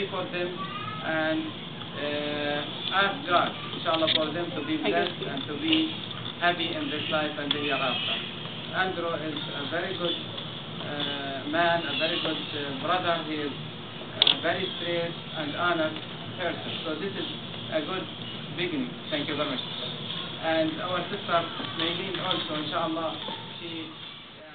pray for them and ask God, inshallah, for them to be blessed and to be happy in this life and the hereafter. Andrew is a very good man, a very good brother. He is a very straight and honest person. So this is a good beginning. Thank you very much. And our sister Maylene also, inshallah, she